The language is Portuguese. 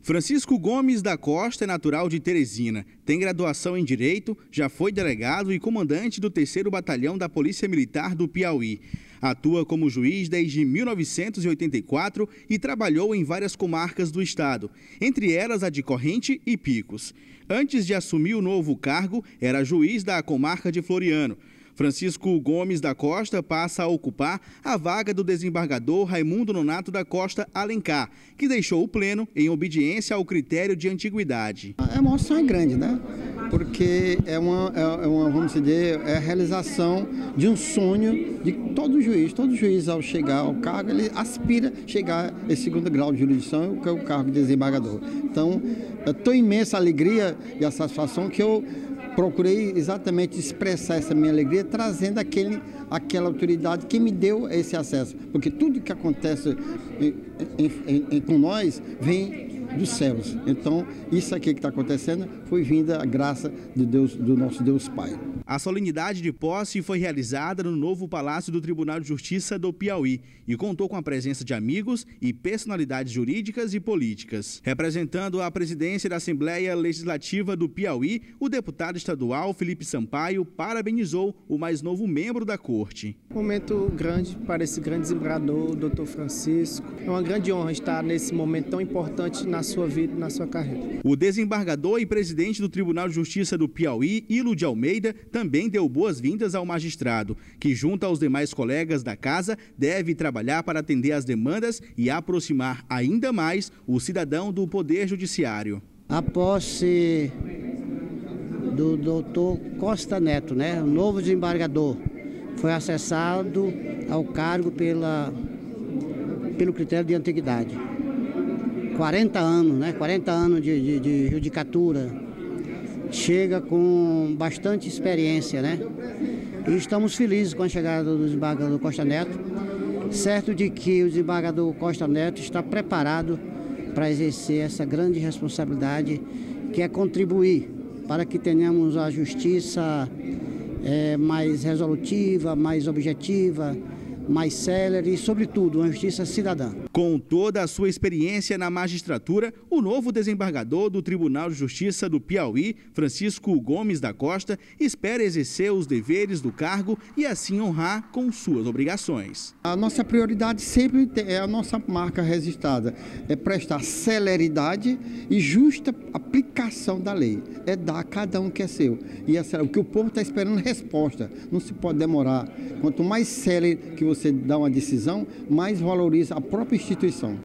Francisco Gomes da Costa é natural de Teresina, tem graduação em Direito, já foi delegado e comandante do 3º Batalhão da Polícia Militar do Piauí. Atua como juiz desde 1984 e trabalhou em várias comarcas do estado, entre elas a de Corrente e Picos. Antes de assumir o novo cargo, era juiz da comarca de Floriano. Francisco Gomes da Costa passa a ocupar a vaga do desembargador Raimundo Nonato da Costa Alencar, que deixou o pleno em obediência ao critério de antiguidade. A emoção é grande, né? Porque vamos dizer, é a realização de um sonho de todo juiz. Todo juiz, ao chegar ao cargo, ele aspira chegar a esse 2º grau de jurisdição, que é o cargo de desembargador. Então, é tão imensa a alegria e a satisfação que eu procurei exatamente expressar essa minha alegria, trazendo aquela autoridade que me deu esse acesso. Porque tudo que acontece com nós vem dos céus. Então, isso aqui que está acontecendo foi vinda a graça de Deus, do nosso Deus Pai. A solenidade de posse foi realizada no novo Palácio do Tribunal de Justiça do Piauí e contou com a presença de amigos e personalidades jurídicas e políticas. Representando a presidência da Assembleia Legislativa do Piauí, o deputado estadual Felipe Sampaio parabenizou o mais novo membro da corte. Momento grande para esse grande desembargador, Dr. Francisco. É uma grande honra estar nesse momento tão importante na sua vida e na sua carreira. O desembargador e presidente do Tribunal de Justiça do Piauí, Hilo de Almeida, também deu boas-vindas ao magistrado, que, junto aos demais colegas da casa, deve trabalhar para atender às demandas e aproximar ainda mais o cidadão do Poder Judiciário. A posse do doutor Costa Neto, o novo desembargador, foi acessado ao cargo pelo critério de antiguidade. 40 anos, 40 anos de judicatura. Chega com bastante experiência, E estamos felizes com a chegada do desembargador Costa Neto, certo de que o desembargador Costa Neto está preparado para exercer essa grande responsabilidade, que é contribuir para que tenhamos a justiça mais resolutiva, mais objetiva, mais célere e, sobretudo, uma justiça cidadã. Com toda a sua experiência na magistratura, o novo desembargador do Tribunal de Justiça do Piauí, Francisco Gomes da Costa, espera exercer os deveres do cargo e assim honrar com suas obrigações. A nossa prioridade sempre é a nossa marca registrada, é prestar celeridade e justa aplicação da lei, é dar a cada um que é seu. E o que o povo está esperando é resposta, não se pode demorar. Quanto mais célere que você dá uma decisão, mais valoriza a própria instituição.